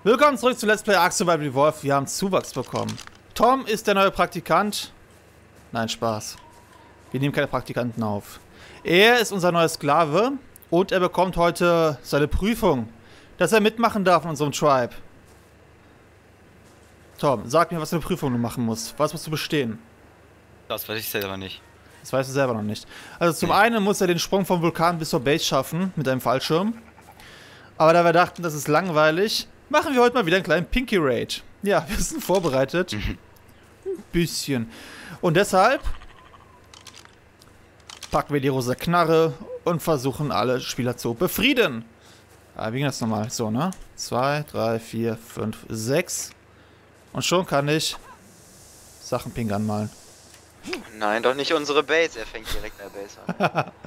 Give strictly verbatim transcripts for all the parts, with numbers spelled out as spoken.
Willkommen zurück zu Let's Play Ark Survival Evolved. Wir haben Zuwachs bekommen. Tom ist der neue Praktikant. Nein, Spaß. Wir nehmen keine Praktikanten auf. Er ist unser neuer Sklave und er bekommt heute seine Prüfung, dass er mitmachen darf in unserem Tribe. Tom, sag mir, was für eine Prüfung du machen musst. Was musst du bestehen? Das weiß ich selber nicht. Das weißt du selber noch nicht. Also zum Nee. einen muss er den Sprung vom Vulkan bis zur Base schaffen mit einem Fallschirm. Aber da wir dachten, das ist langweilig, machen wir heute mal wieder einen kleinen Pinky Raid. Ja, wir sind vorbereitet. Ein bisschen. Und deshalb packen wir die rosa Knarre und versuchen alle Spieler zu befrieden. Ah, wie ging das nochmal? So, ne? zwei, drei, vier, fünf, sechs. Und schon kann ich Sachen pink anmalen. Nein, doch nicht unsere Base. Er fängt direkt in der Base an.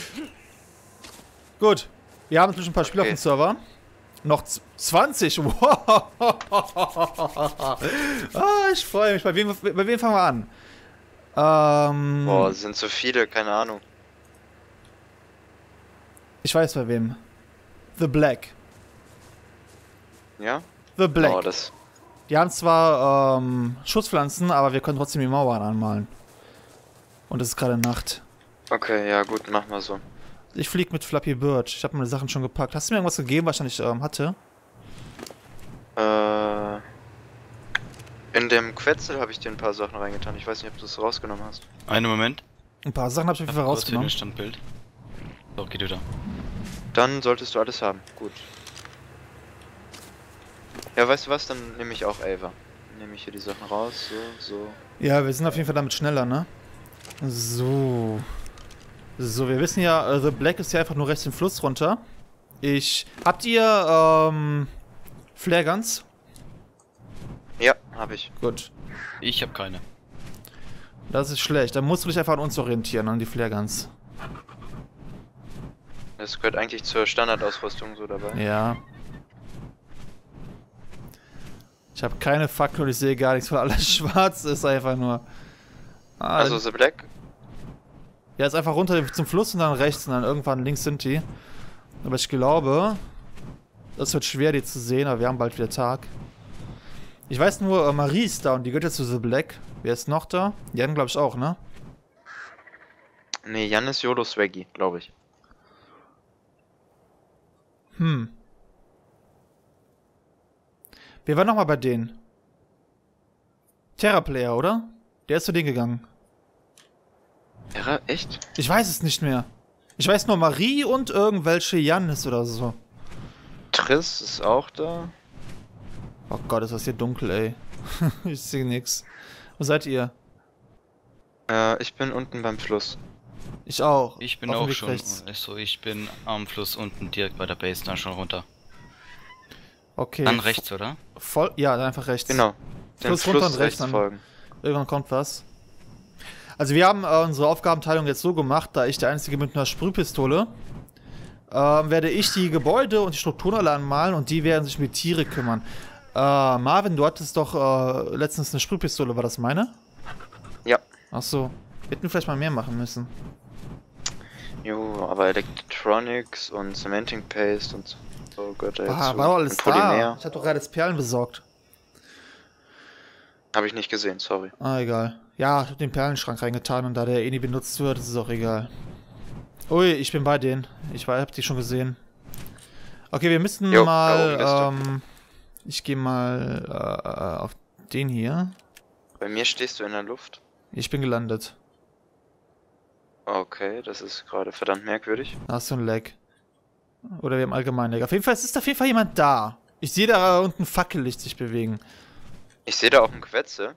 Gut. Wir haben inzwischen ein paar Spieler Okay. auf dem Server. Noch zwanzig. Wow. Ah, ich freue mich. Bei wem, bei wem fangen wir an? Ähm, Boah, es sind so viele, keine Ahnung. Ich weiß bei wem. The Black. Ja? The Black. Oh, das. Die haben zwar ähm, Schutzpflanzen, aber wir können trotzdem die Mauern anmalen. Und es ist gerade Nacht. Okay, ja gut, mach mal so. Ich flieg mit Flappy Bird. Ich habe meine Sachen schon gepackt. Hast du mir irgendwas gegeben, was ich nicht ähm, hatte? Äh. In dem Quetzel habe ich dir ein paar Sachen reingetan. Ich weiß nicht, ob du es rausgenommen hast. Einen Moment. Ein paar Sachen habe ich auf jeden Fall Kurz hier rausgenommen. ein Standbild. So, geht wieder. Dann solltest du alles haben. Gut. Ja, weißt du was? Dann nehme ich auch Ava. Nehme ich hier die Sachen raus. So, so. Ja, wir sind auf jeden Fall damit schneller, ne? So. So, wir wissen ja, äh, The Black ist ja einfach nur rechts den Fluss runter. Ich... Habt ihr, ähm... Flare Guns? Ja, habe ich. Gut. Ich habe keine. Das ist schlecht. Dann musst du dich einfach an uns orientieren, an die Flare Guns. Das gehört eigentlich zur Standardausrüstung so dabei. Ja. Ich habe keine Fackel und ich sehe gar nichts, weil alles schwarz ist einfach nur. Ah, Also The Black. ja, ist einfach runter zum Fluss und dann rechts und dann irgendwann links sind die. Aber ich glaube, das wird schwer, die zu sehen, aber wir haben bald wieder Tag. Ich weiß nur, äh, Marie ist da und die gehört jetzt zu The Black. Wer ist noch da? Jan, glaube ich, auch, ne? Nee, Jan ist Yodo Swaggy, glaube ich. Hm. Wer war nochmal bei denen? Terraplayer, oder? Der ist zu denen gegangen. Ja, echt? Ich weiß es nicht mehr. Ich weiß nur Marie und irgendwelche Jannis oder so. Triss ist auch da. Oh Gott, ist das hier dunkel, ey. Ich sehe nix. Wo seid ihr? Äh, ich bin unten beim Fluss. Ich auch. Ich bin Auf dem auch Weg schon. rechts. Also ich bin am Fluss unten direkt bei der Base, dann schon runter. Okay. Dann rechts, oder? Voll, ja, dann einfach rechts. Genau. Den Fluss Fluss, runter und rechts rechts dann. folgen. Irgendwann kommt was. Also wir haben äh, unsere Aufgabenteilung jetzt so gemacht, da ich der Einzige mit einer Sprühpistole, ähm, werde ich die Gebäude und die Strukturen alle anmalen und die werden sich um die Tiere kümmern. Äh, Marvin, du hattest doch äh, letztens eine Sprühpistole, war das meine? Ja. Ach so. Wir hätten vielleicht mal mehr machen müssen. Jo, aber Electronics und Cementing Paste und so. Oh Gott, ey. Ah, war doch alles und Polymer. da. Ich hab doch gerade das Perlen besorgt. Habe ich nicht gesehen, sorry. Ah, egal. Ja, ich hab den Perlenschrank reingetan und da der eh nie benutzt wird, ist es auch egal. Ui, ich bin bei denen. Ich war, hab die schon gesehen. Okay, wir müssen Jo, da mal, oben bist du. ähm, ich gehe mal äh, auf den hier. Bei mir stehst du in der Luft. Ich bin gelandet. Okay, das ist gerade verdammt merkwürdig. Da hast du ein Lag. Oder wir haben allgemein Lag. Auf jeden Fall es ist auf jeden Fall jemand da. Ich sehe da unten Fackellicht sich bewegen. Ich sehe da auch einen Quetze.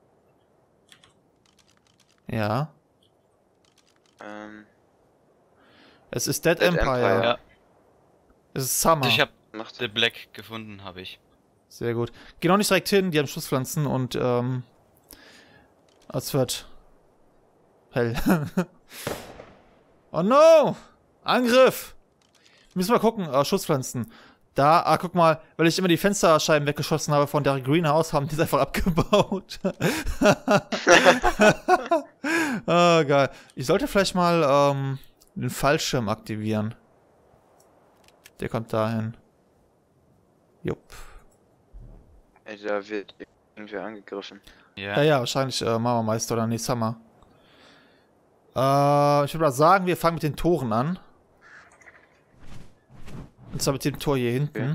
Ja. Ähm, Es ist Dead, Dead Empire. Empire. Ja. Es ist Summer. Also ich habe macht The Black gefunden, habe ich. Sehr gut. Geh noch nicht direkt hin, die haben Schutzpflanzen und ähm. Es wird hell. Oh no! Angriff! Wir müssen mal gucken, äh, Schutzpflanzen. Da, ah, guck mal, weil ich immer die Fensterscheiben weggeschossen habe von der Greenhouse, haben die es einfach abgebaut. Oh, geil. Ich sollte vielleicht mal ähm, den Fallschirm aktivieren. Der kommt dahin. Jupp. Ey, da wird irgendwer angegriffen. Ja. Ja, ja, wahrscheinlich äh, Mama-Meister oder nee, Summer. Äh, ich würde mal sagen, wir fangen mit den Toren an. Und zwar mit dem Tor hier hinten. Okay.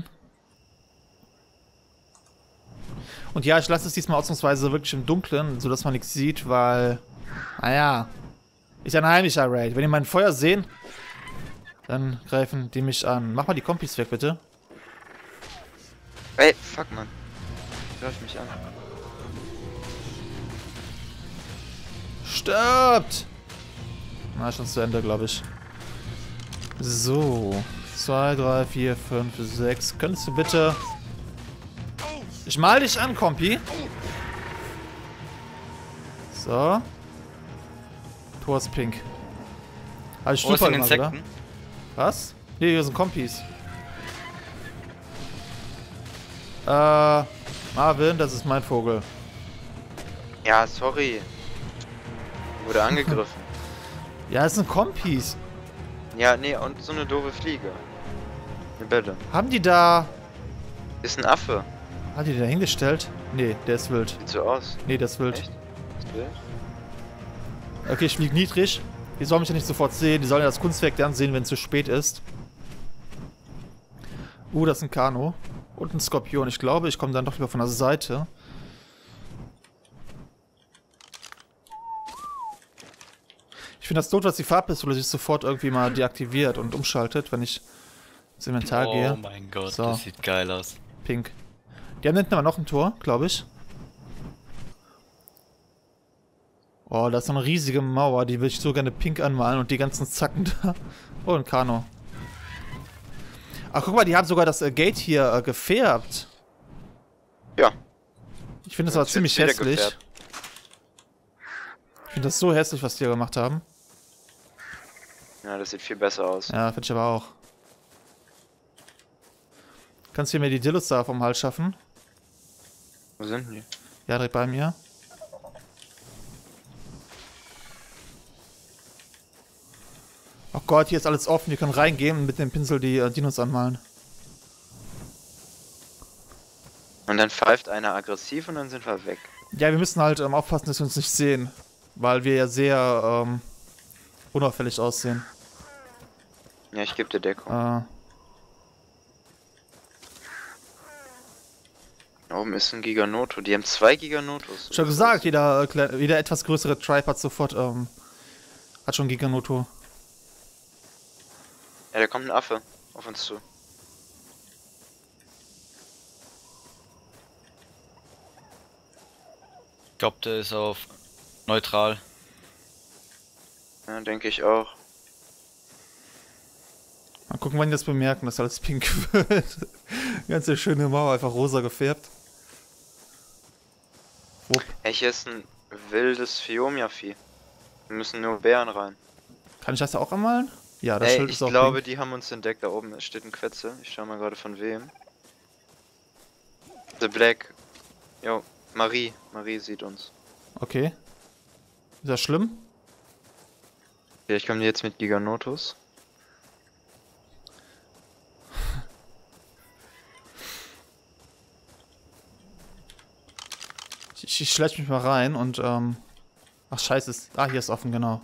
Und ja, ich lasse es diesmal ausnahmsweise wirklich im Dunkeln, sodass man nichts sieht, weil, naja, ist ein heimlicher Raid. Wenn die mein Feuer sehen, dann greifen die mich an. Mach mal die Kompis weg, bitte. Ey, fuck, man. Greif mich an. Stirbt! Na, schon zu Ende, glaube ich. So. zwei, drei, vier, fünf, sechs. Könntest du bitte... Ich mal dich an, Kompi. So. Tor ist pink. Hab ich Wo ist denn Stupor gemacht, Insekten? oder? Was? Nee, hier sind Kompis. Äh, Marvin, das ist mein Vogel. Ja, sorry. Wurde angegriffen. Ja, das sind Kompis. Ja, nee, und so eine doofe Fliege. Eine Bälle. Haben die da... Ist ein Affe. Haben die da hingestellt? Nee, der ist wild. Sieht so aus. Nee, der ist wild. Echt? Ist wild? Okay, ich fliege niedrig. Die sollen mich ja nicht sofort sehen. Die sollen ja das Kunstwerk dann sehen, wenn es zu spät ist. Uh, das ist ein Kano. Und ein Skorpion. Ich glaube, ich komme dann doch lieber von der Seite. Ich finde das doof, dass die Farbpistole sich sofort irgendwie mal deaktiviert und umschaltet, wenn ich ins Inventar Oh gehe. mein Gott, So. das sieht geil aus. Pink. Die haben hinten aber noch ein Tor, glaube ich. Oh, da ist so eine riesige Mauer, die will ich so gerne pink anmalen und die ganzen Zacken da. Oh, ein Kano. Ach, guck mal, die haben sogar das äh, Gate hier äh, gefärbt. Ja. Ich finde das aber Jetzt ziemlich wird's wieder hässlich. gefärbt. Ich finde das so hässlich, was die hier gemacht haben. Ja, das sieht viel besser aus. Ja, finde ich aber auch. Kannst du mir die Dillos da vom Hals schaffen? Wo sind die? Ja, direkt bei mir. Oh Gott, hier ist alles offen. Wir können reingehen und mit dem Pinsel die äh, Dinos anmalen. Und dann pfeift einer aggressiv und dann sind wir weg. Ja, wir müssen halt ähm, aufpassen, dass wir uns nicht sehen. Weil wir ja sehr ähm, unauffällig aussehen. Ja, ich gebe dir Deckung. Äh, Da oben ist ein Giganoto. Die haben zwei Giganotos. schon gesagt, jeder, äh, kle- jeder etwas größere Tribe hat sofort, ähm, hat schon Giganoto. Ja, da kommt ein Affe auf uns zu. Ich glaube, der ist auf neutral. Ja, denke ich auch. Mal gucken, wann die das bemerken, dass alles pink wird. Die ganze schöne Mauer einfach rosa gefärbt. Wupp. Hey, hier ist ein wildes Phiomia-Vieh. Wir müssen nur Bären rein. Kann ich das auch anmalen? Ja, das Ey, Schild ich ist auch glaube, pink. die haben uns entdeckt. Da oben steht ein Quetze. Ich schau mal gerade von wem. The Black. Jo, Marie. Marie sieht uns. Okay. Ist das schlimm? Vielleicht kommen die jetzt mit Giganotos. Ich, ich schleich mich mal rein und, ähm... Ach, scheiße. Ist, ah, hier ist offen, genau.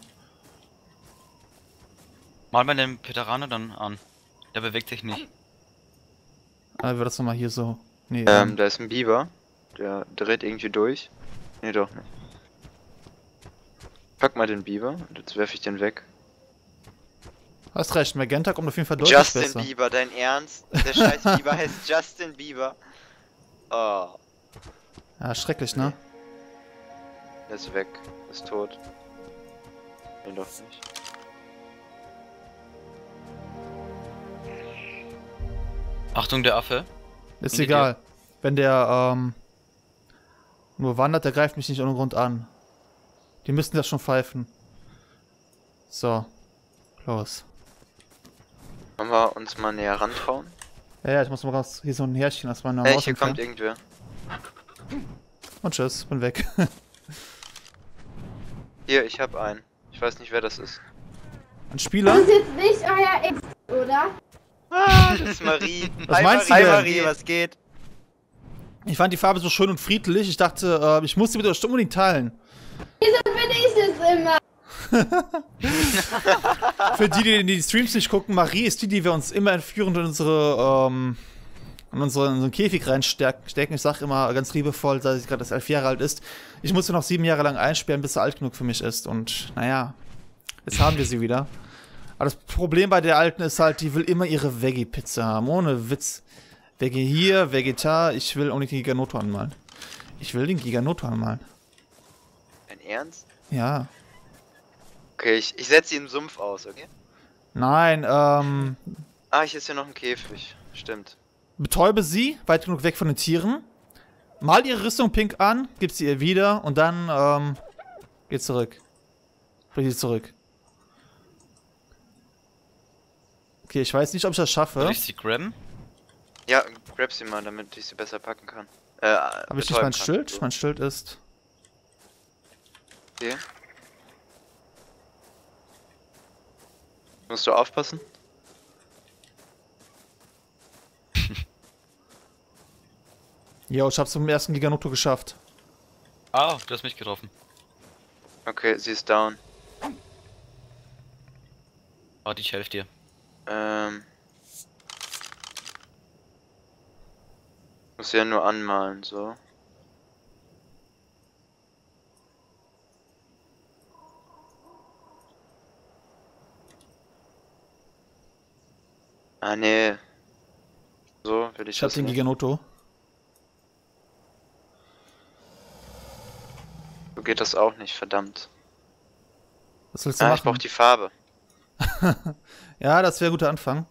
Mal mal den Veteraner dann an. Der bewegt sich nicht. Ah, wird das nochmal hier so... Nee, Ähm, ähm, da ist ein Biber. Der dreht irgendwie durch. Nee, doch nicht. Pack mal den Biber und jetzt werfe ich den weg. hast recht. Magenta kommt auf jeden Fall deutlich Justin besser. Bieber, dein Ernst? Der scheiß Biber heißt Justin Bieber. Oh, Ja, schrecklich, ne? der ist weg. Ist tot. Nee, doch nicht. Achtung, der Affe. Ist Hinter egal. Wenn der, ähm... nur wandert, der greift mich nicht ohne Grund an. Die müssten das schon pfeifen. So. Los. Wollen wir uns mal näher rantrauen? Ja, ja, ich muss mal raus. Hier ist so ein Härchen, das war eine Ey, Maus hier kommt entfernt. irgendwer. Und tschüss, bin weg. Hier, ich hab einen. Ich weiß nicht, wer das ist. Ein Spieler? Das ist jetzt nicht euer Ex, oder? Ah, das ist Marie. Was Hi, meinst Marie. du Hi denn? Marie, was geht? Ich fand die Farbe so schön und friedlich. Ich dachte, äh, ich muss sie mit euch unbedingt teilen. Wieso bin ich das immer? Für die, die die Streams nicht gucken, Marie ist die, die wir uns immer entführend in unsere, ähm, in unsere, in unseren Käfig reinstecken. Ich sag immer ganz liebevoll, dass sie gerade erst elf Jahre alt ist. Ich musste noch sieben Jahre lang einsperren, bis sie alt genug für mich ist. Und naja, jetzt haben wir sie wieder. Aber das Problem bei der Alten ist halt, die will immer ihre Veggie-Pizza haben. Ohne Witz. Veggie hier, Vegetar. Ich will auch nicht den Giganoto anmalen. Ich will den Giganoto anmalen. Dein Ernst? Ja. Okay, ich, ich setze ihn im Sumpf aus, okay? Nein, ähm... Ah, hier ist ja noch ein Käfig. Stimmt. betäube sie, weit genug weg von den Tieren. Mal ihre Rüstung pink an, gib sie ihr wieder und dann, ähm... geh zurück. Bring sie zurück. Okay, ich weiß nicht, ob ich das schaffe. Soll ich sie grabben? Ja, grab sie mal, damit ich sie besser packen kann. Äh, Habe ich nicht mein Schild? So. Mein Schild ist... Okay. Musst du aufpassen? Jo, ich hab's zum ersten Giganoto geschafft. Ah, du hast mich getroffen. Okay, sie ist down. Warte, ich helfe dir. Ähm... Muss ja nur anmalen, so. Ah, nee. So, will ich Ich hab das den nicht. Giganoto. So geht das auch nicht, verdammt. Was willst du Ah, machen? ich brauch die Farbe. Ja, das wäre ein guter Anfang.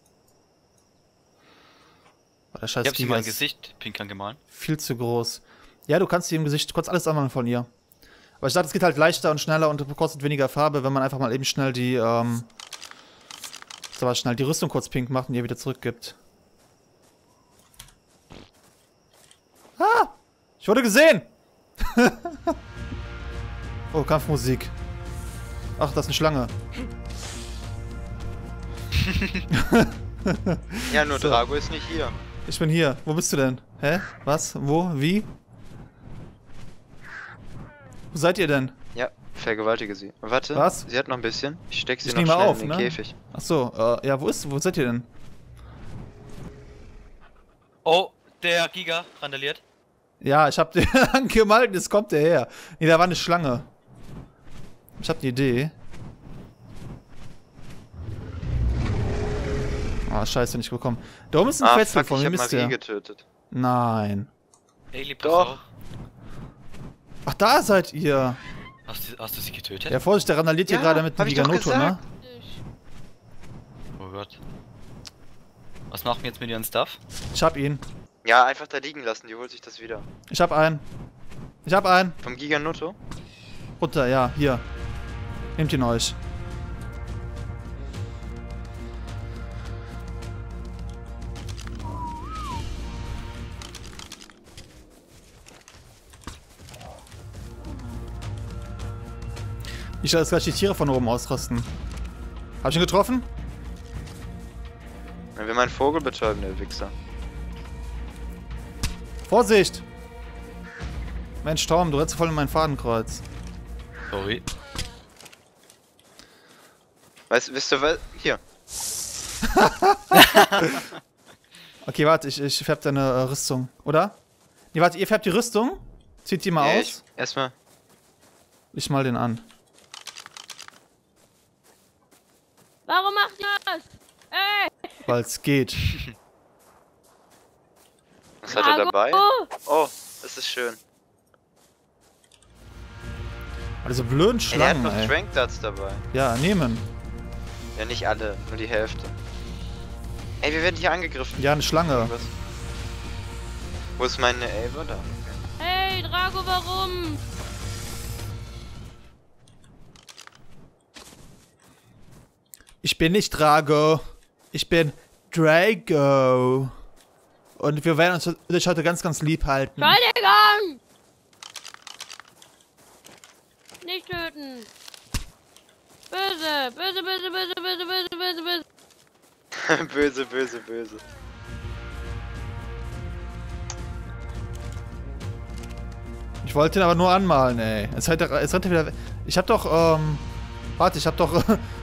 Oh, der scheiß Ich hab sie Giga mein ist Gesicht pink angemalt. viel zu groß. Ja, du kannst sie im Gesicht, du kannst alles anmalen von ihr. Aber ich dachte, es geht halt leichter und schneller und kostet weniger Farbe, wenn man einfach mal eben schnell die, ähm... so was schnell die Rüstung kurz pink macht und ihr wieder zurückgibt. Ah! Ich wurde gesehen! Oh, Kampfmusik. Ach, das ist eine Schlange. Ja, nur So. Drago ist nicht hier. Ich bin hier. Wo bist du denn? Hä? Was? Wo? Wie? Wo seid ihr denn? Ja, vergewaltige sie. Warte, Was? sie hat noch ein bisschen. Ich steck sie Ich noch nehme schnell auf, in den ne? Käfig. Ach so, äh, ja, wo ist, wo seid ihr denn? Oh, der Giga randaliert. Ja, ich hab den angemalt, jetzt kommt der her. Nee, da war eine Schlange. Ich hab die Idee. Oh, scheiße, nicht bekommen. Da oben ist ein Ah, Fetzel fuck, von ich mir, hab misst Marie ihr? getötet. Nein. Ailey, pass Doch. auf. Ach, da seid ihr. Hast du, hast du sie getötet? Ja, Vorsicht, der randaliert hier Ja, gerade mit dem hab ich doch Giganoto, ne? gesagt. Oh Gott. Was machen wir jetzt mit ihren Stuff? Ich hab ihn. Ja, einfach da liegen lassen, die holt sich das wieder. Ich hab einen. Ich hab einen. Vom Giganoto? Runter, ja, hier. Nehmt ihn euch. Ich lasse gleich die Tiere von oben ausrasten. Hab ich ihn getroffen? Er will meinen Vogel betäuben, der Wichser. Vorsicht! Mensch, Tom, du rennst voll in mein Fadenkreuz. Sorry. Weißt, wisst ihr was? Hier. Okay, warte, ich, ich färb deine äh, Rüstung, oder? Nee, warte, ihr färbt die Rüstung? Zieht die mal Nee, aus? ich, erstmal. Ich mal den an. Warum macht ihr das? Ey! Weil es geht. Was hat er dabei? Drago! Oh, das ist schön. Also blöden Ey, der hat Schlangen, noch ey. Strength Darts dabei. Ja, nehmen. Ja, nicht alle, nur die Hälfte. Ey, wir werden hier angegriffen. Ja, eine Schlange. Irgendwas. Wo ist meine Ava da? Okay. Hey, Drago, warum? Ich bin nicht Drago. Ich bin Drago. Und wir werden uns dich heute ganz, ganz lieb halten. Entschuldigung! Nicht töten! Böse! Böse, böse, böse, böse, böse, böse, böse! Böse, böse, böse. Ich wollte ihn aber nur anmalen, ey. Es rennt, es rennt wieder weg. Ich hab doch, ähm... Warte, ich hab doch...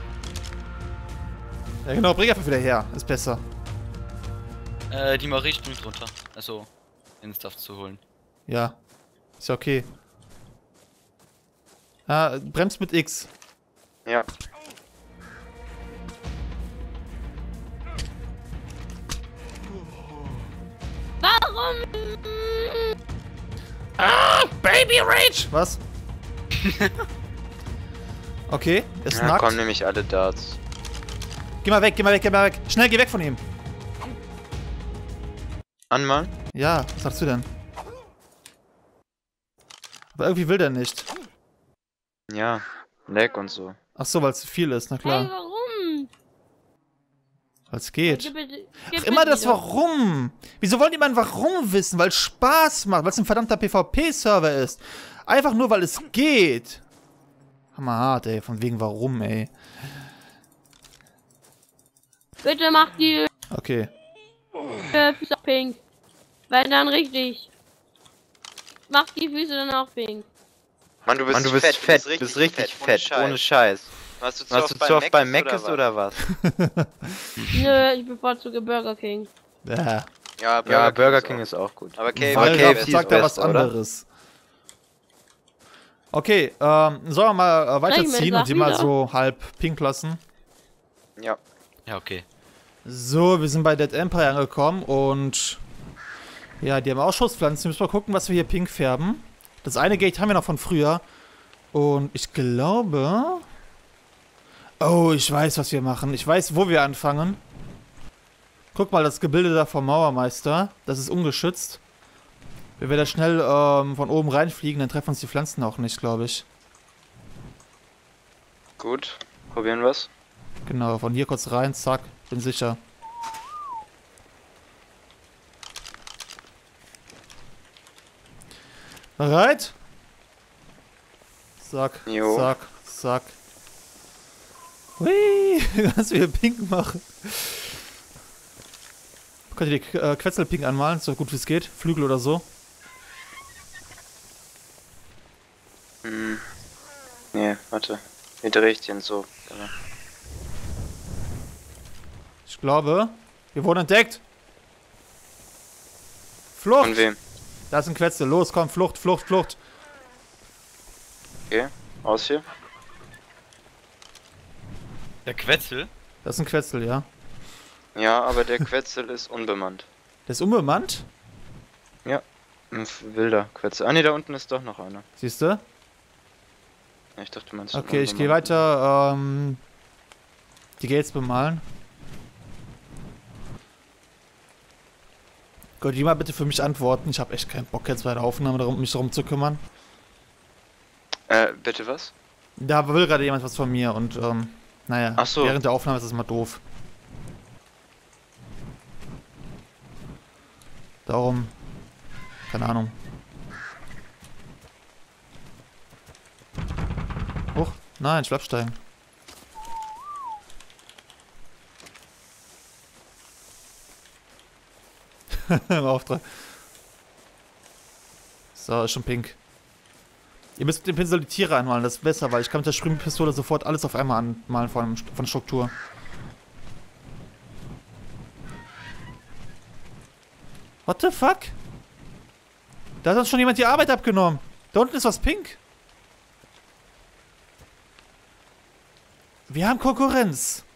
ja genau, bring einfach wieder her. Ist besser. Äh, die Marie springt runter. Also, den Stuff zu holen. Ja. Ist ja okay. Ah, bremst mit X. Ja. Warum? Ah, Baby Rage! Was? Okay, ist Ja, nackt. kommen nämlich alle Darts. Geh mal weg, geh mal weg, geh mal weg. Schnell, geh weg von ihm. Anmalen? Ja, was sagst du denn? Aber irgendwie will der nicht. Ja. Lag und so. Ach so, weil es zu viel ist, na Hey, klar. warum? Weil es geht. Gib bitte- gib Ach, immer bitte das wieder. Warum. Wieso wollen die mal ein Warum wissen? Weil es Spaß macht, weil es ein verdammter PvP-Server ist. Einfach nur, weil es geht. Hammerhart, ey. Von wegen Warum, ey. Bitte mach die Okay. äh, Füße pink. Weil dann richtig. Mach die Füße dann auch pink. Mann, du bist, Mann, du bist fett, fett, du bist du bist richtig, richtig fett, fett, ohne Scheiß. Warst du zu Warst du oft zu oft bei Mc's Mc's oder was? Nö, ich bevorzuge Burger King. Ja. Ja, Burger, Ja, Burger King King ist auch gut. Aber K F C Weil K da F C ist sagt er was besser, oder? anderes. Okay, ähm, sollen wir mal äh, weiterziehen mir und die mal wieder. so halb pink lassen? Ja. Ja, okay. So, wir sind bei Dead Empire angekommen und ja, die haben Ausschusspflanzen. Müssen wir mal gucken, was wir hier pink färben. Das eine Gate haben wir noch von früher. Und ich glaube... Oh, ich weiß, was wir machen. Ich weiß, wo wir anfangen. Guck mal, das Gebilde da vom Mauermeister. Das ist ungeschützt. Wenn wir da schnell ähm, von oben reinfliegen, dann treffen uns die Pflanzen auch nicht, glaube ich. Gut. Probieren wir's. Genau, von hier kurz rein, zack, bin sicher. Bereit? Zack, Jo. zack, zack. Hui, kannst du hier pink machen. Könnt ihr die äh, Quetzel pink anmalen, so gut wie es geht. Flügel oder so. Hm. Nee, warte. Wie drehe ich den so? Genau. Ich glaube, wir wurden entdeckt. Flucht! Von wem? Da ist ein Quetzel. Los, komm, Flucht, Flucht, Flucht. Okay. Aus hier. Der Quetzel? Das ist ein Quetzel, ja. Ja, aber der Quetzel ist unbemannt. Der ist unbemannt. Ein wilder Quetzel. Ah ne, da unten ist doch noch einer. Siehst du? Ja, ich dachte, du meinst Okay, ich gehe unbemannt. weiter, ähm, die Gates bemalen. Könnt ihr mal bitte für mich antworten? Ich habe echt keinen Bock jetzt bei der Aufnahme darum, mich darum zu kümmern. Äh, bitte was? Da will gerade jemand was von mir und, ähm, naja, Ach so. während der Aufnahme ist das mal doof. Darum, keine Ahnung. Hoch, nein, ich bleib steigen. Im Auftrag. So, ist schon pink. Ihr müsst mit dem Pinsel die Tiere anmalen, das ist besser, weil ich kann mit der Sprühpistole sofort alles auf einmal anmalen von, von Struktur. What the fuck? Da hat uns schon jemand die Arbeit abgenommen. Da unten ist was pink. Wir haben Konkurrenz.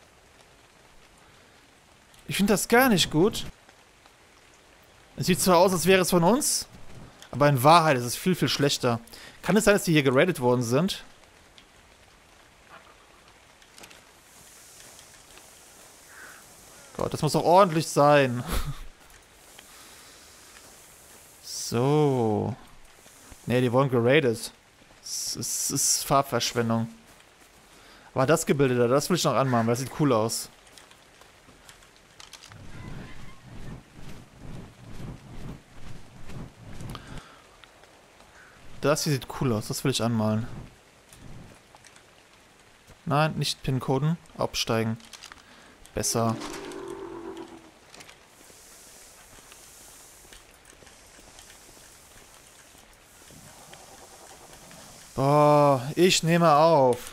Ich finde das gar nicht gut. Es sieht zwar aus, als wäre es von uns, aber in Wahrheit ist es viel, viel schlechter. Kann es sein, dass die hier geradet worden sind? Gott, das muss doch ordentlich sein. So. Ne, die wurden geradet. Es ist, es ist Farbverschwendung. Aber das Gebilde da, das will ich noch anmachen, weil das sieht cool aus. Das hier sieht cool aus, das will ich anmalen. Nein, nicht pincoden, absteigen. Besser. Oh, ich nehme auf.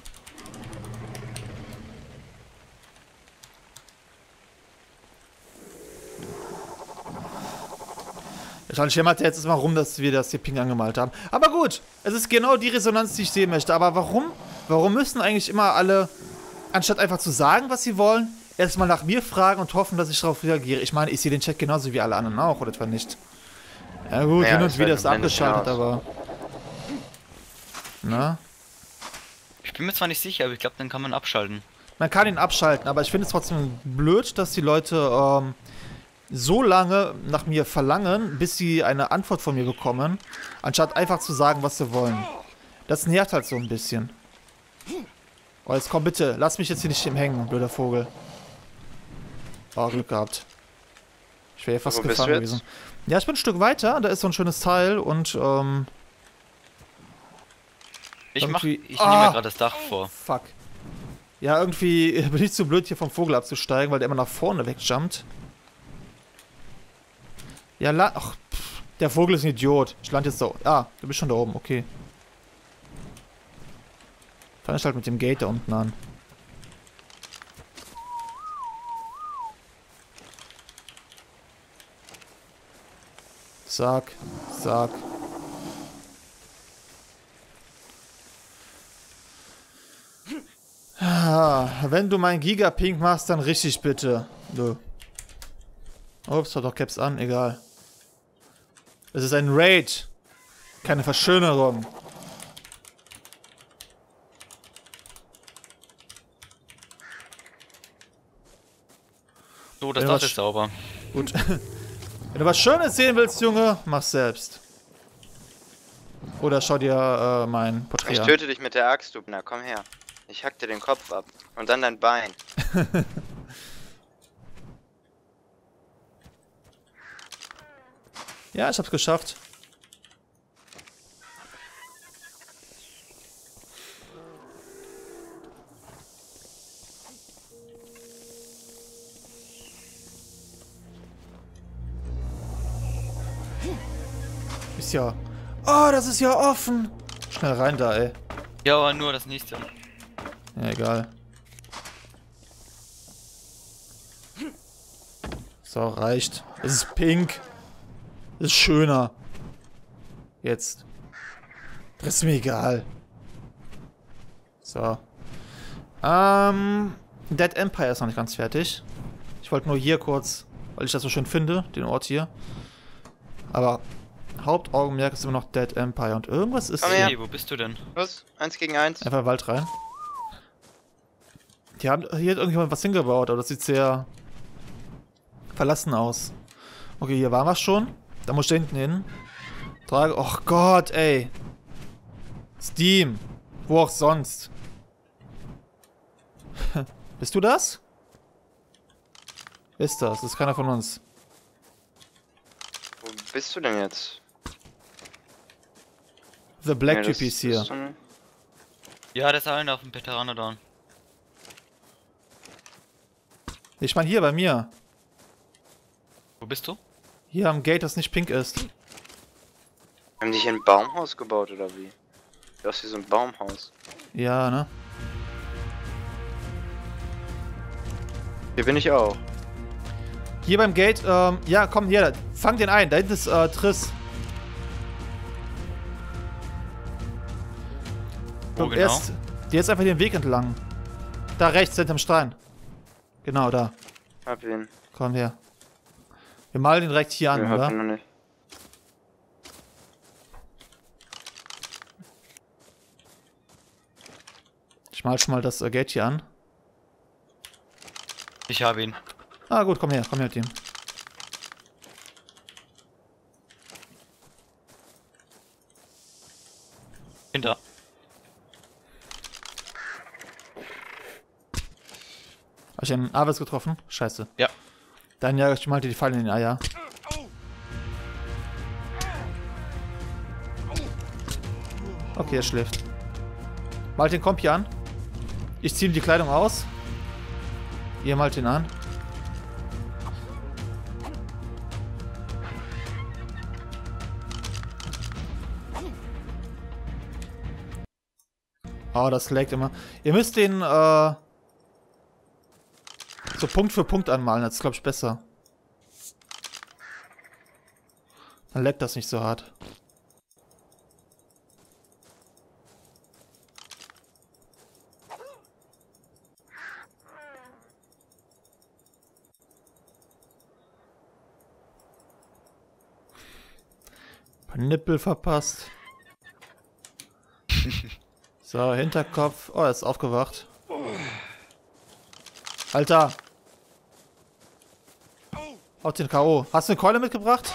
Ich hämmert jetzt mal rum, dass wir das hier Ping angemalt haben. Aber gut, es ist genau die Resonanz, die ich sehen möchte. Aber warum? Warum müssen eigentlich immer alle, anstatt einfach zu sagen, was sie wollen, erstmal nach mir fragen und hoffen, dass ich darauf reagiere? Ich meine, ich sehe den Chat genauso wie alle anderen auch, oder etwa nicht? Ja gut, Ja, hin und ist wieder halt ist eine Blende abgeschaltet, hinaus. aber... Na? Ich bin mir zwar nicht sicher, aber ich glaube, dann kann man abschalten. Man kann ihn abschalten, aber ich finde es trotzdem blöd, dass die Leute ähm, so lange nach mir verlangen, bis sie eine Antwort von mir bekommen, anstatt einfach zu sagen, was sie wollen. Das nervt halt so ein bisschen. Oh, jetzt komm bitte, lass mich jetzt hier nicht im Hängen, blöder Vogel. Oh, Glück gehabt. Ich wäre ja fast Wo bist gefangen du jetzt? gewesen. Ja, ich bin ein Stück weiter, da ist so ein schönes Teil und, ähm... Ich mach, Irgendwie- ich Ah! nehme mir gerade das Dach vor. Fuck. Ja, irgendwie bin ich zu blöd, hier vom Vogel abzusteigen, weil der immer nach vorne wegjumpt. Ja, la... Ach, pff, der Vogel ist ein Idiot. Ich lande jetzt so... Ah, du bist schon da oben, okay. Fang ich halt mit dem Gate da unten an. Zack, zack. Ah, wenn du mein Gigapink machst, dann richtig bitte. Nö. Ups, hat doch Caps an, egal. Es ist ein Raid. Keine Verschönerung. So, das Ja, Dach was- ist sauber. Gut. Wenn du was Schönes sehen willst, Junge, mach's selbst. Oder schau dir äh, mein Porträt Ich an. töte dich mit der Axt, du. Na, komm her. Ich hack dir den Kopf ab. Und dann dein Bein. Ja, ich hab's geschafft. Ist ja... Oh, das ist ja offen. Schnell rein da, ey. Ja, aber nur das nächste. Ja, egal. So, reicht. Es ist pink. Es ist schöner. Jetzt. Das ist mir egal. So. Ähm. Dead Empire ist noch nicht ganz fertig. Ich wollte nur hier kurz, weil ich das so schön finde, den Ort hier. Aber Hauptaugenmerk ist immer noch Dead Empire. Und irgendwas ist Komm hier. her. Hey, wo bist du denn? Los, eins gegen eins. Einfach in den Wald rein. Die haben hier hat irgendjemand was hingebaut, aber das sieht sehr verlassen aus. Okay, hier waren wir schon. Da muss ich da hinten hin. Trage. Och Gott, ey. Steam. Wo auch sonst. Bist du das? Wer ist das? Das ist keiner von uns. Wo bist du denn jetzt? The Black Nee, Typ das ist hier. ist so ein- Ja, der ist einer auf dem Veteranodon. Ich meine hier bei mir. Wo bist du? Hier am Gate, das nicht pink ist. Haben die hier ein Baumhaus gebaut oder wie? Sieht aus wie so ein Baumhaus. Ja, ne? Hier bin ich auch. Hier beim Gate, ähm, ja, komm, hier, fang den ein. Da hinten ist, äh, Triss. Wo Und genau? erst, jetzt einfach den Weg entlang. Da rechts, hinterm Stein. Genau, da. Hab ihn. Komm her. Wir malen den direkt hier an, Nee, hab oder? ihn noch nicht. Ich mal schon mal das äh, Gate hier an. Ich habe ihn. Ah, gut, komm her, komm her mit ihm. Hinter. Hab ich einen Aves getroffen? Scheiße. Ja. Dann ja, ich mal dir die Fallen in die Eier. Okay, er schläft. Malt den Kompi an. Ich ziehe ihm die Kleidung aus. Ihr malt ihn an. Oh, das laggt immer. Ihr müsst den, äh, so Punkt für Punkt anmalen. Das ist, glaube ich, besser. Dann laggt das nicht so hart. Nippel verpasst. So, Hinterkopf. Oh, er ist aufgewacht. Alter! Haut den K O. Hast du eine Keule mitgebracht?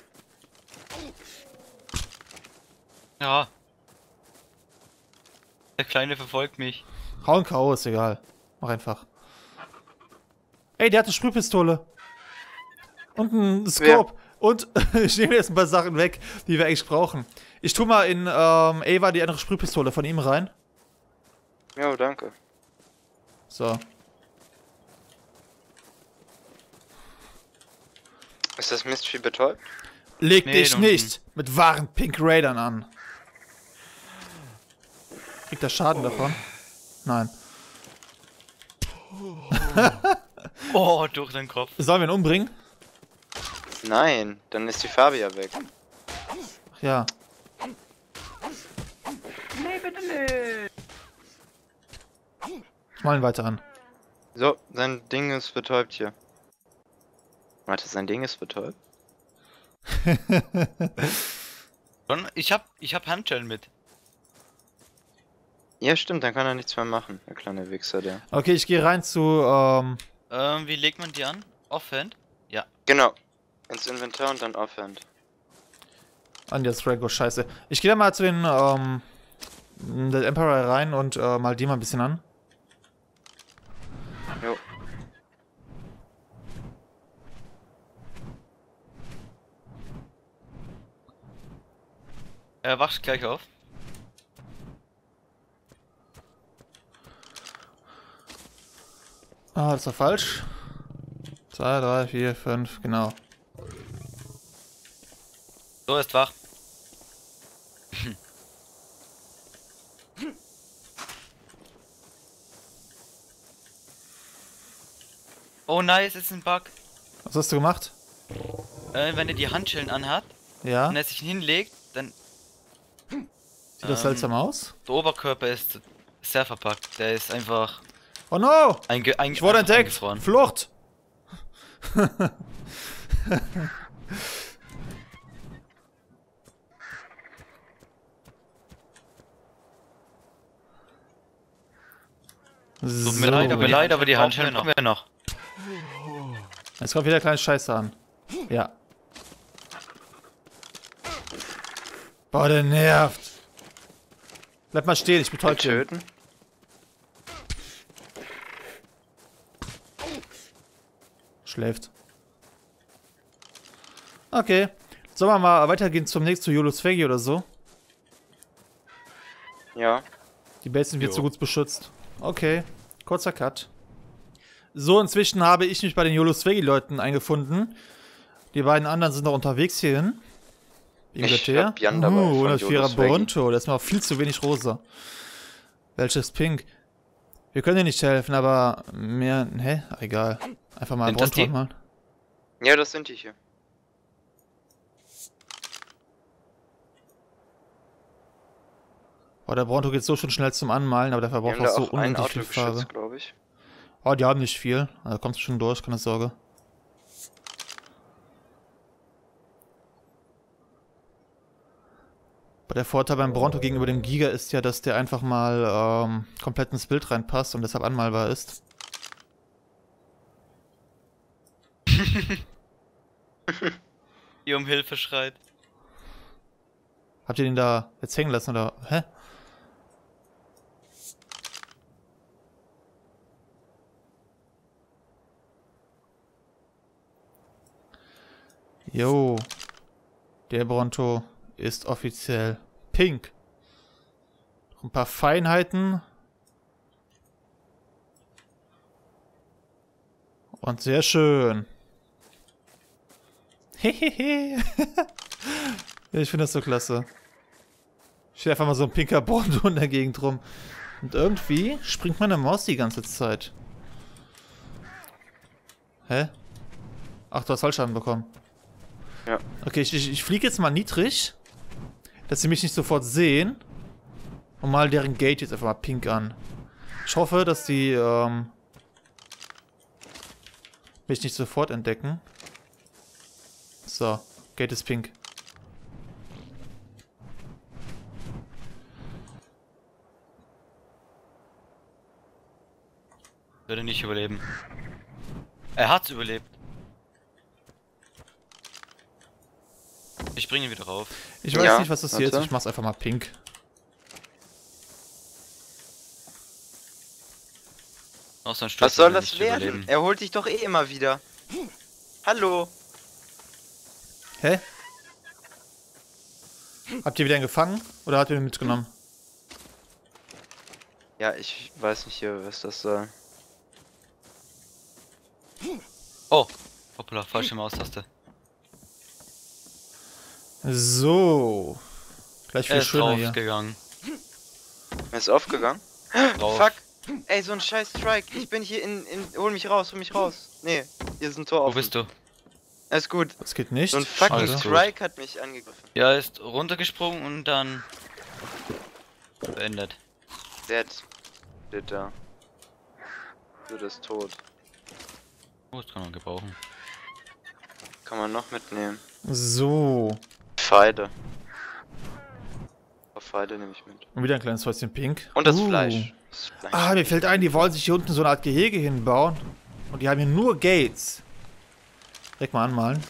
Ja. Der Kleine verfolgt mich. Hau ein K O, ist egal. Mach einfach. Ey, der hat eine Sprühpistole. Und ein Scope. Ja. Und ich nehme jetzt ein paar Sachen weg, die wir eigentlich brauchen. Ich tue mal in ähm, Ava die andere Sprühpistole von ihm rein. Jo, danke. So. Ist das Mistvieh betäubt? Leg Nee, dich du- nicht mit wahren Pink Raidern an. Kriegt er Schaden davon? Nein. Oh, durch den Kopf. Sollen wir ihn umbringen? Nein, dann ist die Farbe ja weg. Ach ja. Nee, bitte nicht. Ich mal ihn weiter an. So, sein Ding ist betäubt hier. Warte, sein Ding ist betäubt? Schon? Ich hab, ich hab Handschellen mit. Ja, stimmt, dann kann er nichts mehr machen. Der kleine Wichser, der. Okay, ich gehe rein zu, ähm... Ähm, wie legt man die an? Offhand? Ja. Genau. Ins Inventar und dann Offhand. an das Drago, scheiße. Ich gehe da mal zu den, ähm... der Emperor rein und äh, mal die mal ein bisschen an. Jo. Er wacht gleich auf. Ah, das war falsch. zwei, drei, vier, fünf, genau. So, er ist wach. Oh nice, ist ein Bug. Was hast du gemacht? Äh, wenn er die Handschellen anhat Ja? und er sich hinlegt, dann Sieht das ähm, seltsam aus? der Oberkörper ist sehr verpackt. Der ist einfach Oh no! einge einge Ich wurde einfach entdeckt! eingefroren. Flucht! Tut mir leid, aber, leid, aber die Handschellen noch. haben wir noch. Jetzt kommt wieder kleine Scheiße an. Ja. Boah, der nervt. Bleib mal stehen, ich betäub dich. Töten? Schläft. Okay. Sollen wir mal weitergehen zum nächsten, zu Yolus Vegi oder so? Ja. Die Base sind jetzt Jo. so gut beschützt. Okay. Kurzer Cut. So, inzwischen habe ich mich bei den Yolus Vegi-Leuten eingefunden. Die beiden anderen sind noch unterwegs hierhin. Wie Ich wird der? hab Jan dabei von hundertvierer Yolus Vegi. Bronto. Das ist mal viel zu wenig rosa. Welches Pink? Wir können dir nicht helfen, aber mehr... Hä? Ach, egal. Einfach mal ein Sind das Bronto die? machen. Ja, das sind die hier. Oh, der Bronto geht so schon schnell zum Anmalen, aber der Die verbraucht haben da auch so auch ein unendlich Auto viel Farbe. geschützt, glaube ich. Oh, die haben nicht viel. Da kommst du schon durch, keine Sorge. Aber der Vorteil beim Bronto gegenüber dem Giga ist ja, dass der einfach mal ähm, komplett ins Bild reinpasst und deshalb anmalbar ist. Die um Hilfe schreit. Habt ihr den da jetzt hängen lassen oder? Hä? Jo. Der Bronto ist offiziell pink. Noch ein paar Feinheiten. Und sehr schön. Hehehe. Ich finde das so klasse. Steht einfach mal so ein pinker Bronto in der Gegend rum. Und irgendwie springt meine Maus die ganze Zeit. Hä? Ach, du hast Fallschaden bekommen. Ja. Okay, ich, ich, ich fliege jetzt mal niedrig, dass sie mich nicht sofort sehen. Und mal deren Gate jetzt einfach mal pink an. Ich hoffe, dass die ähm, mich nicht sofort entdecken. So, Gate ist pink. Würde nicht überleben. Er hat's überlebt. Ich bringe ihn wieder rauf. Ich weiß Ja, nicht, was das hier ist. warte. Ich mach's einfach mal pink. Auch so ein Stück Was soll würde das nicht werden? überleben. Er holt dich doch eh immer wieder. Hallo. Hä? Habt ihr wieder einen gefangen? Oder habt ihr ihn mitgenommen? Ja, ich weiß nicht hier, was das soll. Oh! Hoppla, falsche Maustaste. So. Gleich Er viel ist schöner hier. draufgegangen. Er ist aufgegangen. Drauf. Fuck. Ey, so ein scheiß Strike. Ich bin hier in, in... Hol mich raus, hol mich raus. Nee, hier ist ein Tor Wo offen. bist du? Alles gut. Das geht nicht. So ein fucking Alles gut. Strike hat mich angegriffen. Ja, er ist runtergesprungen und dann beendet. Dead. Dead da. Du ist tot. Oh, das kann man gebrauchen. Kann man noch mitnehmen. So. Pfeile. Auf Pfeile nehme ich mit. Und wieder ein kleines Häuschen pink. Und das Uh. Fleisch. Das Fleisch. Ah, mir fällt ein, die wollen sich hier unten so eine Art Gehege hinbauen. Und die haben hier nur Gates. Direkt mal anmalen.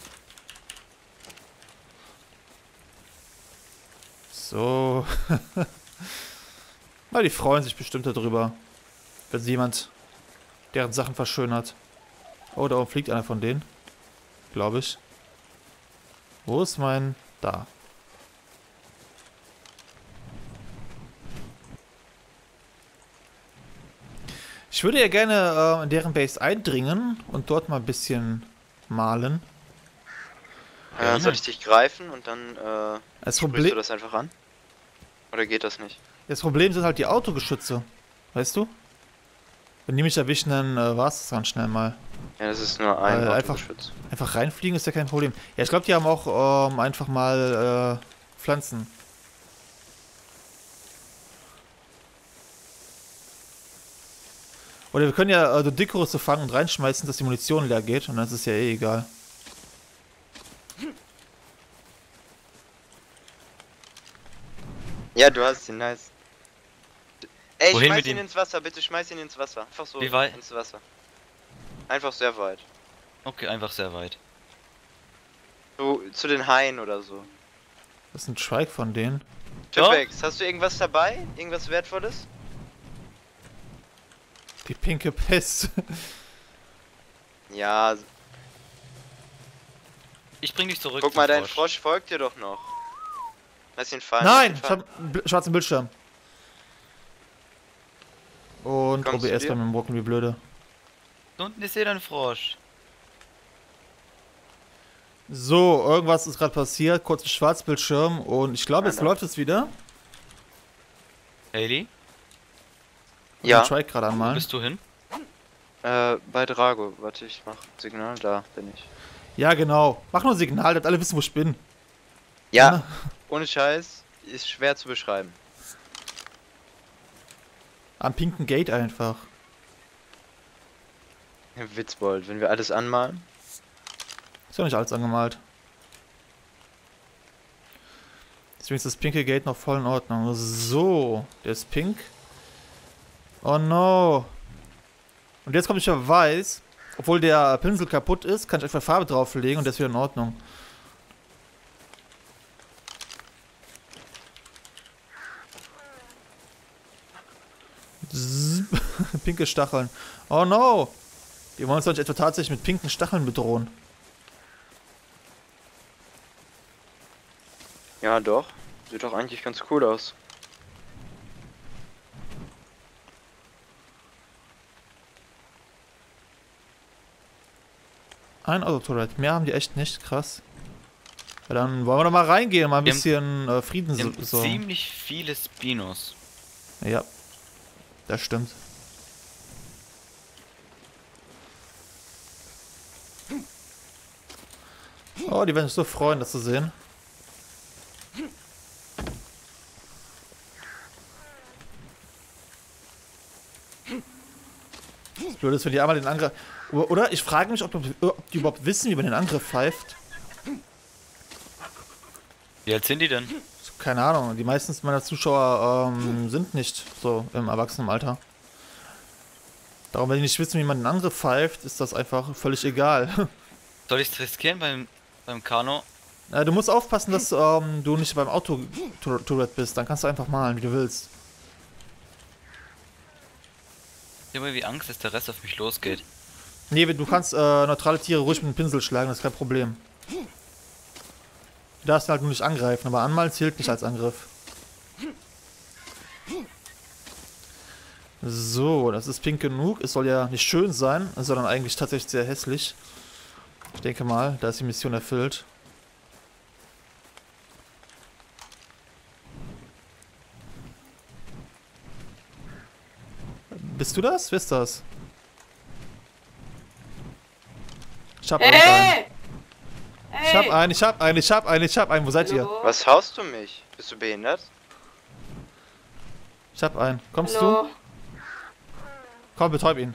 So. Na, die freuen sich bestimmt darüber. Wenn sie jemand deren Sachen verschönert. Oh, da oben fliegt einer von denen. Glaube ich. Wo ist mein... Da. Ich würde ja gerne äh, in deren Base eindringen und dort mal ein bisschen malen. Äh, soll ich dich greifen und dann äh, Das sprichst Problem, du das einfach an? Oder geht das nicht? das Problem sind halt die Autogeschütze. Weißt du? Wenn die mich erwischen, dann äh, war es ganz schnell mal. Ja, das ist nur ein Äh, einfach- Autogeschütz. Einfach reinfliegen ist ja kein Problem. Ja, ich glaube, die haben auch ähm, einfach mal äh, Pflanzen. Oder wir können ja äh, so Dikorüste fangen und reinschmeißen, dass die Munition leer geht. Und dann ist es ja eh egal. Ja, du hast ihn, nice. Ey, Wohin schmeiß mit ihn ihm? ins Wasser, bitte schmeiß ihn ins Wasser. Einfach so Wie weit? ins Wasser. Einfach sehr weit. Okay, einfach sehr weit. So, zu den Haien oder so. Das ist ein Trike von denen. Ja. Tippex, hast du irgendwas dabei? Irgendwas Wertvolles? Die pinke Pest. Ja, Ich bring dich zurück. guck zum mal, dein Frosch folgt dir doch noch. Lass ihn fallen. Nein, lass ich ihn fallen. hab einen bl- schwarzen Bildschirm. Und Kommst du O B S dir? bei mir rucken wie blöde. Da unten ist jeder ein Frosch. So, irgendwas ist gerade passiert. Kurz ein Schwarzbildschirm und ich glaube, jetzt Alter. läuft es wieder. Haley, Und Ja, den Trike gerade wo anmalen. bist du hin? äh, bei Drago. Warte, ich mach Signal. Da bin ich. Ja, genau. Mach nur ein Signal, dass alle wissen, wo ich bin. Ja, Ne? ohne Scheiß. Ist schwer zu beschreiben. Am pinken Gate einfach. Witzbold, wenn wir alles anmalen. Ist ja nicht alles angemalt. Deswegen ist das pinke Gate noch voll in Ordnung. So, der ist pink. Oh no. Und jetzt kommt ich ja weiß. Obwohl der Pinsel kaputt ist, kann ich einfach Farbe drauflegen und der ist wieder in Ordnung. Zzz. Pinke Stacheln. Oh no. Die wollen uns doch nicht etwa tatsächlich mit pinken Stacheln bedrohen. Ja, doch. Sieht doch eigentlich ganz cool aus. Ein Autoturret. Mehr haben die echt nicht. Krass. Ja, dann wollen wir doch mal reingehen, mal ein Wir haben- bisschen äh, Frieden Wir so. haben so. ziemlich viele Spinos. Ja. Das stimmt. Oh, die werden sich so freuen, das zu sehen. Das Blöde ist, wenn die einmal den Angriff... Oder ich frage mich, ob, ob die überhaupt wissen, wie man den Angriff pfeift. Wie alt sind die denn? Keine Ahnung, die meisten meiner Zuschauer ähm, sind nicht so im Erwachsenenalter. Darum, wenn die nicht wissen, wie man den Angriff pfeift, ist das einfach völlig egal. Soll ich es riskieren beim, beim Kano? Ja, du musst aufpassen, dass ähm, du nicht beim Auto-Tourette bist. Dann kannst du einfach malen, wie du willst. Ich habe irgendwie Angst, dass der Rest auf mich losgeht. Nee, du kannst äh, neutrale Tiere ruhig mit dem Pinsel schlagen, das ist kein Problem. Du darfst halt nur nicht angreifen, aber anmalen zählt nicht als Angriff. So, das ist pink genug. Es soll ja nicht schön sein, sondern eigentlich tatsächlich sehr hässlich. Ich denke mal, da ist die Mission erfüllt. Bist du das? Wer ist das? Ich hab einen. Hey! Ich hab einen, ich hab einen, ich hab einen, ich hab einen. Wo seid ihr? Hallo? Was haust du mich? Bist du behindert? Ich hab einen. Kommst Hallo? du? Komm, betäub ihn.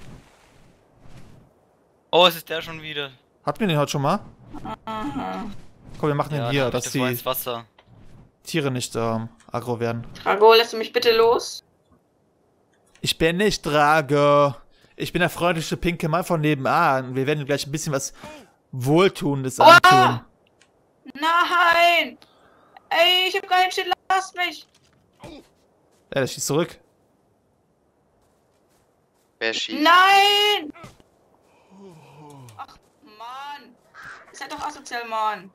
Oh, es ist der schon wieder. Hatten wir den heute schon mal? Aha. Komm, wir machen den Ja, hier, da hab ich dass davor die ins Wasser. Tiere nicht ähm, aggro werden. Drago, lässt du mich bitte los? Ich bin nicht Drago. Ich bin der freundliche pinke Mann von nebenan. Wir werden gleich ein bisschen was Wohltuendes Oh! antun. Nein! Ey, ich hab keinen Schild, lasst mich! Ja, der schießt zurück. Wer schießt? Nein! Ach, Mann! Ist halt doch asozial, Mann.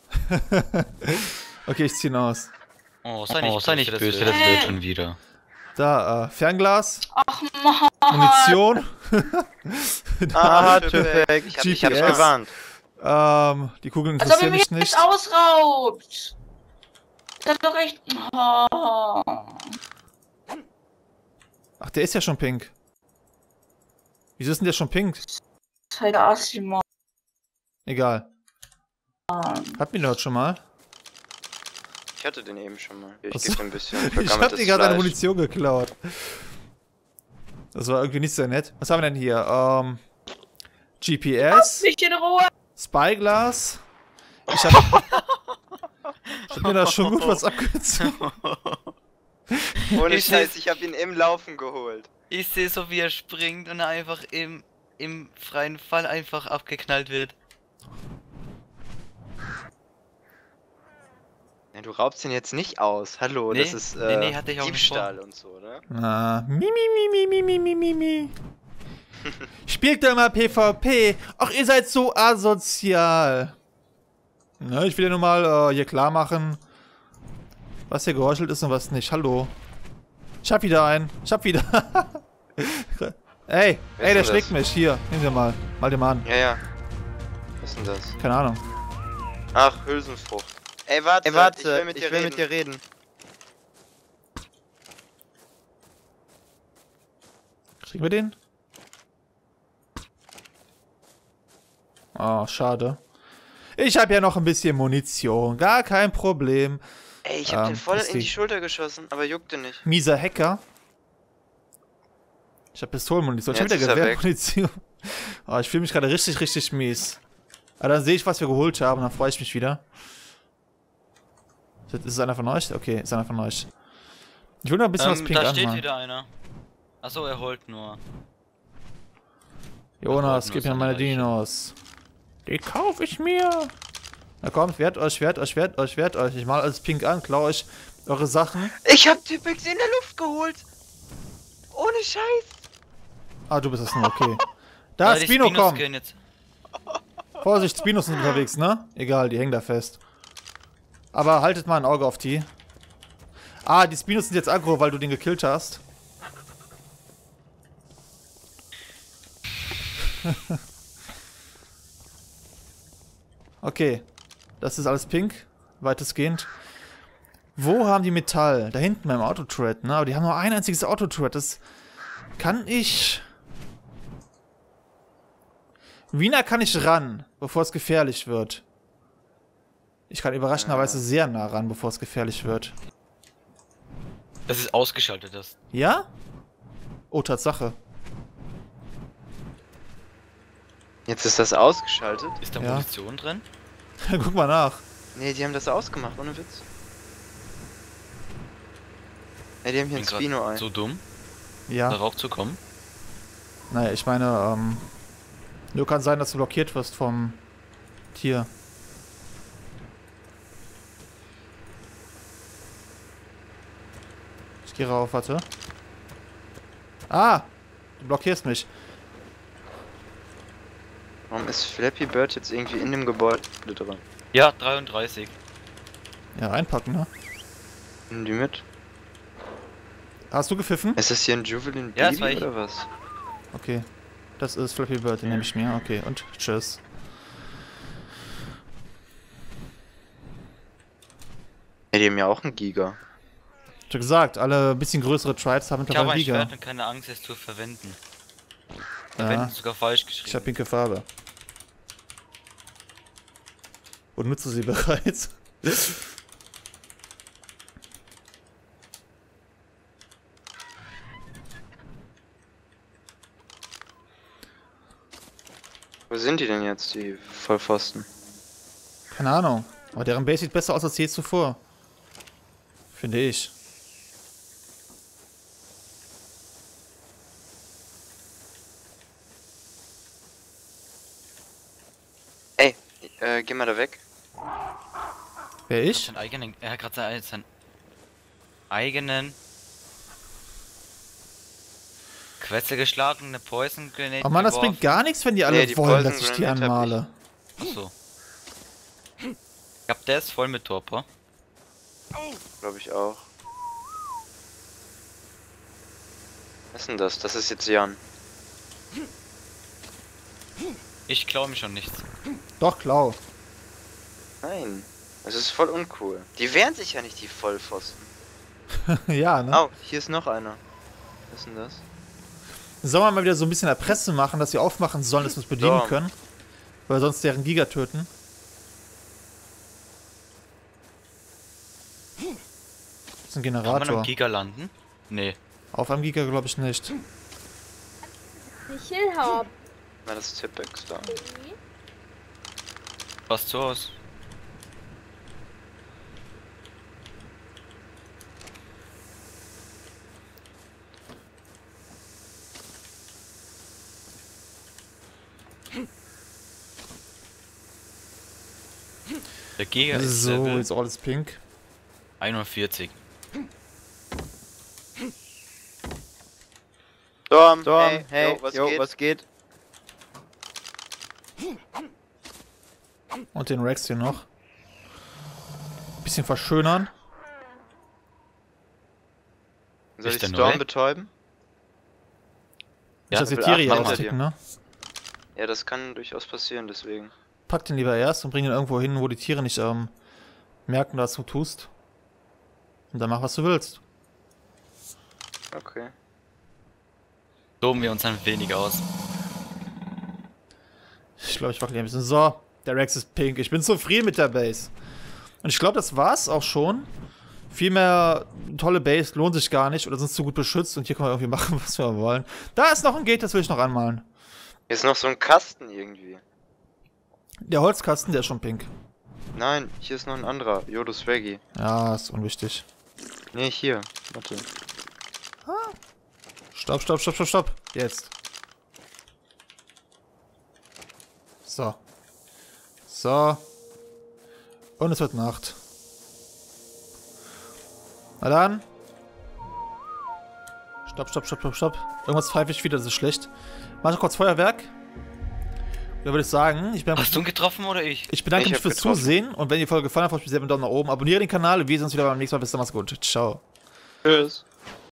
Okay, ich zieh ihn aus. Oh, sei nicht, Oh, sei nicht das böse, wird- das wird schon wieder. Da, äh, Fernglas, Ach, Mann! Munition. Ah, Da, Tüfek. Ich hab, ich hab's G P S. gewarnt. ähm, die Kugeln Als ob ihr interessieren mich mich jetzt nicht. ausraubt! Das ist doch echt... Oh. Ach, der ist ja schon pink. Wieso ist denn der schon pink? Halt Assi, Mann. Egal. Hatten wir den heute schon mal? Ich hatte den eben schon mal. Ich Ach so. geb dir ein bisschen Ich hab vergammeltes dir gerade eine Fleisch. Munition geklaut. Das war irgendwie nicht sehr nett. Was haben wir denn hier? Ähm, G P S, Mich in Ruhe! Spyglass. Ich hab, ich hab mir da schon gut was abgezogen. Ohne Ich Scheiß, seh- ich hab ihn im Laufen geholt. Ich sehe so, wie er springt und er einfach im, im freien Fall einfach abgeknallt wird. Ja, du raubst ihn jetzt nicht aus. Hallo, Nee, das ist nee, äh, nee, hatte ich auch nicht Diebstahl und so, ne? Na, mi, mi, mi, mi, mi, mi, mi, mi. Spielt doch mal PvP. Ach, ihr seid so asozial. Ne, ich will ja nur mal äh, hier klar machen, was hier geheuchelt ist und was nicht. Hallo. Ich hab wieder einen. Ich hab wieder. Ey, Wer ey, ist der denn schlägt das? mich. Hier, nehmen wir mal. Mal den mal an. Ja, ja. Was ist denn das? Keine Ahnung. Ach, Hülsenfrucht. Ey, warte, Ey, warte, ich will mit dir reden. mit dir reden. Kriegen wir den? Oh, schade. Ich habe ja noch ein bisschen Munition. Gar kein Problem. Ey, ich hab Ähm, den voll ist in die die- Schulter geschossen, aber juckte nicht. Mieser Hacker. Ich habe Pistolenmunition. Ich habe Jetzt wieder ist er Gewehrmunition. Oh, ich fühle mich gerade richtig, richtig mies. Aber dann sehe ich, was wir geholt haben, und dann freue ich mich wieder. Ist es einer von euch? Okay, ist einer von euch. Ich will noch ein bisschen was Ähm, pink da steht anmalen. wieder einer. Achso, er holt nur. Jonas, Ach, gib mir nur meine so eine Dinos. Die kaufe ich mir. Na kommt, wehrt euch, wehrt euch, wehrt euch, wehrt euch. Ich mal alles pink an, klau euch eure Sachen. Ich hab Typex in der Luft geholt. Ohne Scheiß. Ah, du bist das nur, okay. Da, Ja, die Spino, Spinos komm. gehen jetzt. Vorsicht, Spinos sind unterwegs, ne? Egal, die hängen da fest. Aber haltet mal ein Auge auf die. Ah, die Spinos sind jetzt aggro, weil du den gekillt hast. Okay. Das ist alles pink. Weitestgehend. Wo haben die Metall? Da hinten beim Autotread, ne? Aber die haben nur ein einziges Autotread. Das kann ich... Wie nah kann ich ran, bevor es gefährlich wird? Ich kann überraschenderweise sehr nah ran, bevor es gefährlich wird. Das ist ausgeschaltet, das. Ja? Oh, Tatsache. Jetzt ist das ausgeschaltet? Ist da Ja. Munition drin? Guck mal nach. Nee, die haben das ausgemacht, ohne Witz. Ja, die haben hier ein Bin grad Spino-Ei. so dumm, Ja. darauf zu kommen. Naja, ich meine, ähm... nur kann sein, dass du blockiert wirst vom Tier. Ich gehe rauf, warte. Ah! Du blockierst mich. Warum ist Flappy Bird jetzt irgendwie in dem Gebäude drin? Ja, dreiunddreißig. Ja, einpacken, ne? Nimm die mit. Hast du gepfiffen? Ist das hier ein Juvelin Ja, das Baby war ich. oder was? Okay. Das ist Flappy Bird, den nehme ich mir. Okay, und tschüss. Ja, die haben ja auch einen Giga. Ich hab gesagt, alle ein bisschen größere Tribes haben Ich habe mittlerweile ein Liga. Schwert und keine Angst, es zu verwenden. Ja, Verwenden ist sogar falsch ich geschrieben. habe pinke Farbe. Und nutze sie bereits. Wo sind die denn jetzt, die Vollpfosten? Keine Ahnung. Aber deren Base sieht besser aus als je zuvor. Finde ich. Ey, äh, geh mal da weg. Wer ich? Seinen eigenen, er hat gerade seinen, seinen eigenen Quetze geschlagen, eine Poison Grenade Oh Mann, das geworfen. bringt gar nichts, wenn die alle Nee, die wollen, Poison dass ich die Grenade hab anmale. Achso. Ich glaub, der ist voll mit Torpor. Glaube ich auch. Was ist denn das? Das ist jetzt Jan. Ich klau mir schon nichts. Doch, klau. Nein. Das ist voll uncool. Die wehren sich ja nicht, die Vollpfosten. Ja, ne? Oh, hier ist noch einer. Was ist denn das? Sollen wir mal wieder so ein bisschen Erpresse machen, dass sie aufmachen sollen, dass wir es bedienen Ja. können? Weil sonst deren Giga töten. Das ist ein Kann man Generator. am Giga landen? Nee. Auf einem Giga glaube ich nicht. Ich will haben. Na, das ist Tipex da. Passt so aus. Der Giga ist So, Level jetzt alles pink. einundvierzig. Storm, Storm, hey, hey, yo, was yo, geht? was geht? Und den Rex hier noch. Bisschen verschönern. Soll Ist ich der Storm neu? betäuben? Nicht, dass die Level Tiere acht hier macht er austicken, dir. ne? Ja, das kann durchaus passieren, deswegen. Pack den lieber erst und bring ihn irgendwo hin, wo die Tiere nicht ähm, merken, dass du tust. Und dann mach, was du willst. Okay. Toben wir uns ein wenig aus. Ich glaube, ich wackel hier ein bisschen. So, der Rex ist pink. Ich bin zufrieden mit der Base. Und ich glaube, das war's auch schon. Viel mehr tolle Base lohnt sich gar nicht oder sind zu gut beschützt und hier können wir irgendwie machen, was wir wollen. Da ist noch ein Gate, das will ich noch anmalen. Hier ist noch so ein Kasten irgendwie. Der Holzkasten, der ist schon pink. Nein, hier ist noch ein anderer. Yodo Swaggy. Ja, ist unwichtig. Nee, hier. Warte. Stopp, stopp, stopp, stopp, stopp. Jetzt. So. So. Und es wird Nacht. Na dann. Stopp, stopp, stopp, stopp, stopp. Irgendwas pfeife ich wieder, das ist schlecht. Mach ich kurz Feuerwerk. Da würde ich sagen, ich, bin, Hast du ihn getroffen oder ich? ich bedanke Ich mich hab fürs getroffen. Zusehen. Und wenn die Folge gefallen hat, freue ich mich sehr mit einem Daumen nach oben. Abonniere den Kanal und wir sehen uns wieder beim nächsten Mal. Bis dann, mach's gut. Ciao. Tschüss.